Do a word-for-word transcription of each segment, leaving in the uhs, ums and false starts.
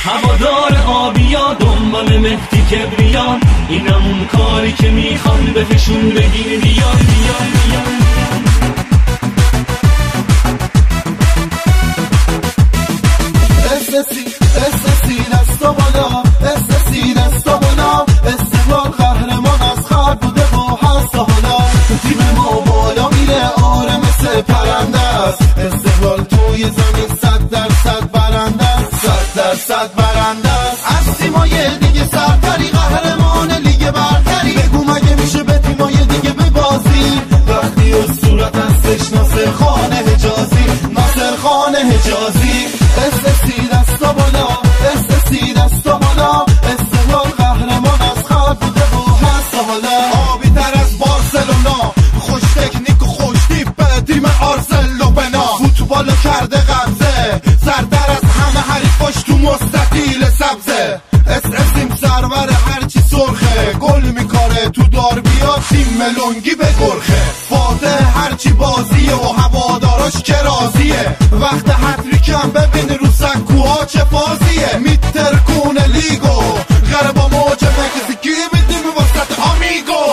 هوادار آبیا دنبال مهدی کبریان، اینم اون کاری که میخوان بهشون بگین بیان بیان بیان. استسی استسی دستا بالا، استسی دستا بالا، استقلال قهرمان از خلق بوده با هست حالا. تیم ما بالا میره آره مثل پرنده است، استقلال توی زمین صد درصد برنده است، صد درصد برنده است. از تیمای دیگه سرتری قهرمان لیگ برتری، بگو مگه میشه به تیمای دیگه ببازی وقتی اسطورت هستش ناصر خان حجازی، ناصر خان حجازی. استسی دستا بالا، استسی دستا بالا، استقلال قهرمان از خلق بوده با هست حالا. آبی تر از بارسلونا، خوش تکنیک و خوش تیپ تیم آرسل و بنا، فوتبال کرده قبضه سرتر از همه حریفاش تو مستطیل سبزه. اس اسیم سرور هرچی سرخه، گل میکاره تو داربیا تیم ملونگی به گرخه. فاتح هرچی بازیه و هواداراش که راضیه، وقت هتریکم ببین رو سکوها چه فازیه. میترکون لیگو غربا موج مکزیکی میدیم وسط آمیگو.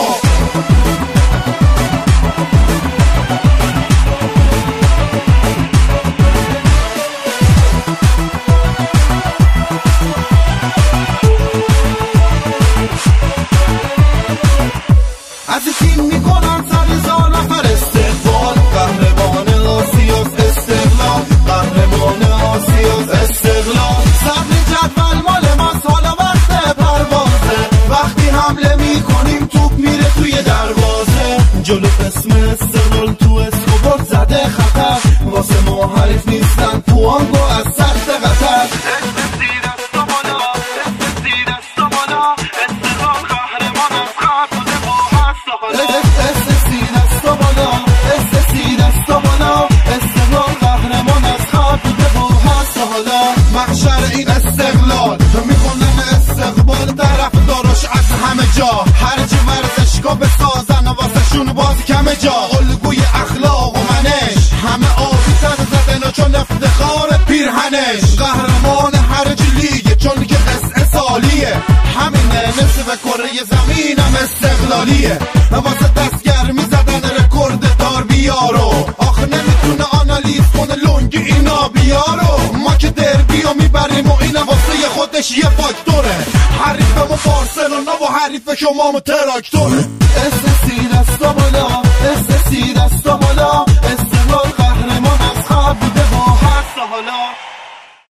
از تیم میکنن سر نفر استقبال، قهرمان آسیاس استقلال، قهرمان آسیاس استقلال. صبر جدول مال ماست حالا وقت پروازه، وقتی حمله میکنیم توپ میره توی دروازه. جلو اسم استقلال تو اسکوبار زده خطر، واسه ما حریف نیستن پوانگو از سخت قطر. استسی دستا بالا، استسی دستا بالا، استقلال قهرمان از خلق بوده با هست حالا. استسی دستا بالا، استسی دستا بالا، استقلال قهرمان از خلق بوده با هست حالا. محشر این استقلال میخونن استقبال طرف داراش از همه جا، هرچی ورزشگاه بسازن واسه شون باز کم جا. الگوی اخلاق و منش همه آبی تر زدن و چون افتخار پیرهنش. قهرمان هرچی لیگه چون که قصه سالیه، همینه نصف کره زمینم استقلالیه. واسه دستگر میزدن رکورد داربیارو، آخه نمیتونه آنالیز کنه لونگی اینا بیارو. ما که دربیو میبریم و اینا واسه خودش یه فاکتوره، حریف ما بارسلونا و حریف شما تراکتوره. استسی دستا بالا، استسی دستا بالا،